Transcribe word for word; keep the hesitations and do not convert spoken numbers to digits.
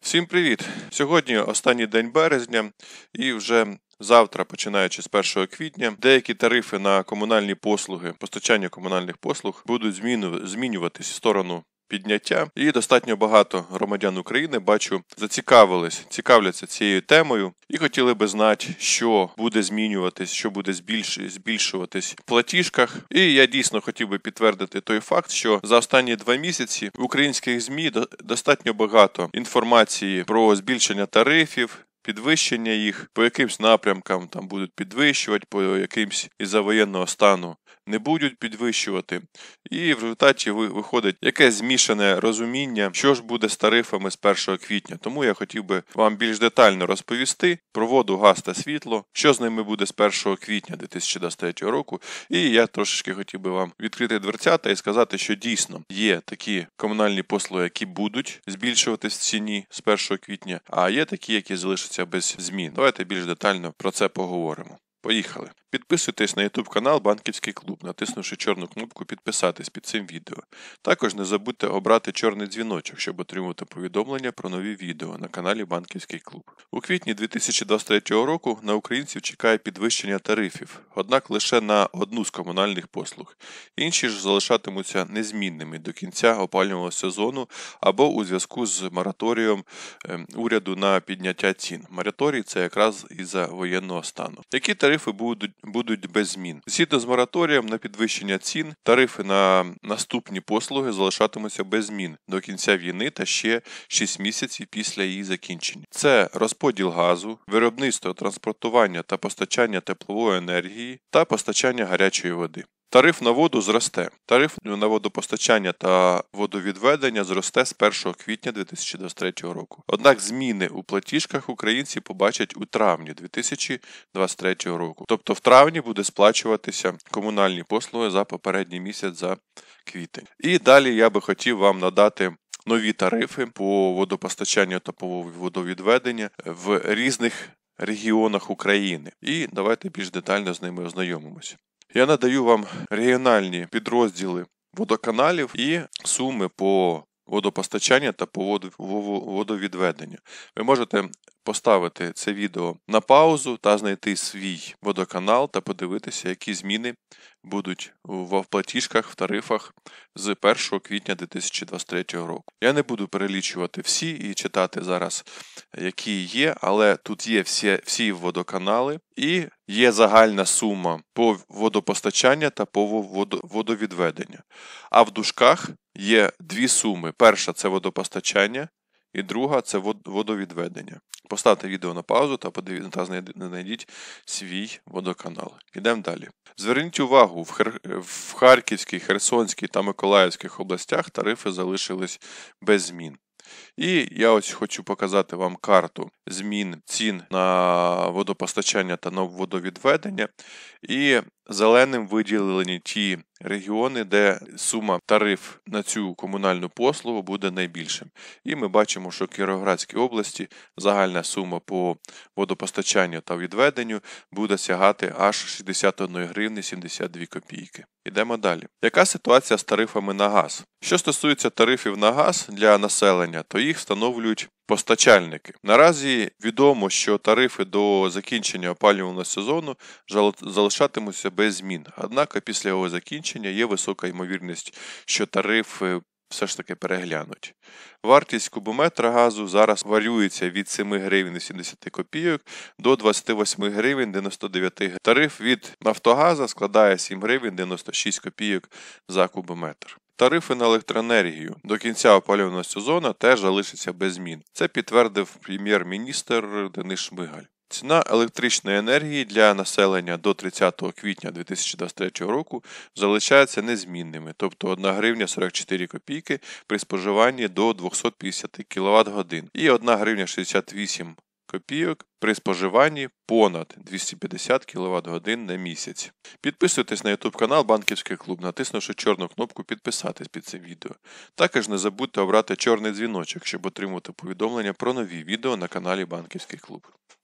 Всім привіт! Сьогодні останній день березня і вже завтра, починаючи з першого квітня, деякі тарифи на комунальні послуги, постачання комунальних послуг будуть змінюватись в сторону підняття. І достатньо багато громадян України, бачу, зацікавились, цікавляться цією темою і хотіли би знати, що буде змінюватись, що буде збільш... збільшуватись в платіжках. І я дійсно хотів би підтвердити той факт, що за останні два місяці в українських ЗМІ достатньо багато інформації про збільшення тарифів, підвищення їх, по якимсь напрямкам там будуть підвищувати, по якимсь із-за воєнного стану не будуть підвищувати. І в результаті виходить якесь змішане розуміння, що ж буде з тарифами з першого квітня. Тому я хотів би вам більш детально розповісти про воду, газ та світло, що з ними буде з першого квітня дві тисячі двадцять третього року. І я трошечки хотів би вам відкрити дверцята і сказати, що дійсно є такі комунальні послуги, які будуть збільшуватись в ціні з першого квітня, а є такі, які залишаться без змін. Давайте більш детально про це поговоримо. Поїхали! Підписуйтесь на YouTube канал Банківський клуб, натиснувши чорну кнопку «Підписатись» під цим відео. Також не забудьте обрати чорний дзвіночок, щоб отримувати повідомлення про нові відео на каналі Банківський клуб. У квітні дві тисячі двадцять третього року на українців чекає підвищення тарифів, однак лише на одну з комунальних послуг. Інші ж залишатимуться незмінними до кінця опалювального сезону або у зв'язку з мораторієм уряду на підняття цін. Мораторій – це якраз із-за воєнного стану. Які тарифи будуть будуть без змін? Згідно з мораторієм на підвищення цін, тарифи на наступні послуги залишатимуться без змін до кінця війни та ще шість місяців після її закінчення. Це розподіл газу, виробництво, транспортування та постачання теплової енергії та постачання гарячої води. Тариф на воду зросте. Тариф на водопостачання та водовідведення зросте з першого квітня дві тисячі двадцять третього року. Однак зміни у платіжках українці побачать у травні дві тисячі двадцять третього року. Тобто в травні буде сплачуватися комунальні послуги за попередній місяць, за квітень. І далі я би хотів вам надати нові тарифи по водопостачанню та по водовідведенню в різних регіонах України. І давайте більш детально з ними ознайомимося. Я надаю вам регіональні підрозділи водоканалів і суми по водопостачанню та по водовідведенню. Ви можете поставити це відео на паузу та знайти свій водоканал та подивитися, які зміни будуть в платіжках, в тарифах з першого квітня дві тисячі двадцять третього року. Я не буду перелічувати всі і читати зараз, які є, але тут є всі, всі водоканали і є загальна сума по водопостачання та по водовідведення. А в дужках є дві суми. Перша – це водопостачання, і друга – це водовідведення. Поставте відео на паузу та подивіться, та знайдіть свій водоканал. Йдемо далі. Зверніть увагу, в, Хер... в Харківській, Херсонській та Миколаївських областях тарифи залишились без змін. І я ось хочу показати вам карту змін цін на водопостачання та на водовідведення. І зеленим виділені ті регіони, де сума тариф на цю комунальну послугу буде найбільшим. І ми бачимо, що в Кіровоградській області загальна сума по водопостачанню та відведенню буде сягати аж шістдесят одна гривня сімдесят дві копійки. Йдемо далі. Яка ситуація з тарифами на газ? Що стосується тарифів на газ для населення, то їх встановлюють постачальники. Наразі відомо, що тарифи до закінчення опалювального сезону залишатимуться без змін. Однак після його закінчення є висока ймовірність, що тарифи все ж таки переглянуть. Вартість кубометра газу зараз варіюється від семи гривень сімдесят копійок до двадцять вісім гривень дев'яносто дев'ять копійок. Тариф від Нафтогаза складає сім гривень дев'яносто шість копійок за кубометр. Тарифи на електроенергію до кінця опалювального сезону теж залишаться без змін. Це підтвердив прем'єр-міністр Денис Шмигаль. Ціна електричної енергії для населення до тридцятого квітня дві тисячі двадцять третього року залишається незмінними, тобто одна гривня сорок чотири копійки при споживанні до двісті п'ятдесят кіловат-годин і одна гривня шістдесят вісім копійок при споживанні понад двісті п'ятдесят кіловат-годин на місяць. Підписуйтесь на YouTube канал Банківський клуб, натиснувши чорну кнопку «Підписатись» під цим відео. Також не забудьте обрати чорний дзвіночок, щоб отримувати повідомлення про нові відео на каналі Банківський клуб.